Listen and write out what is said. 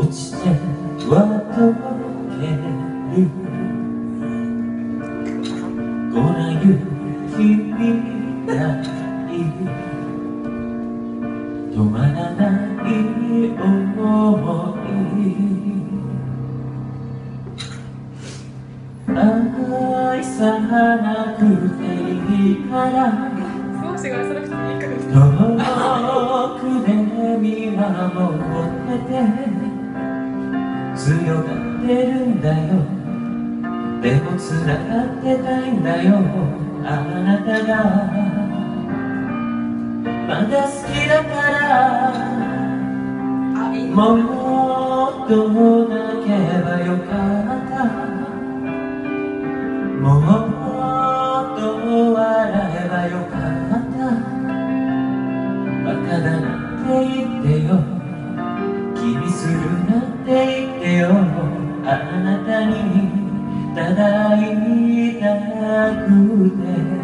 落ちては溶ける粉雪みたい止まらない想い愛さなくていいから遠くで見守ってて強がってるんだよでも繋がってたいんだよあなたがまだ好きだからもっと泣けばよかったもっと笑えばよかったバカだなんて言ってよ気にするなんて言ってよあなたにただ言いたくて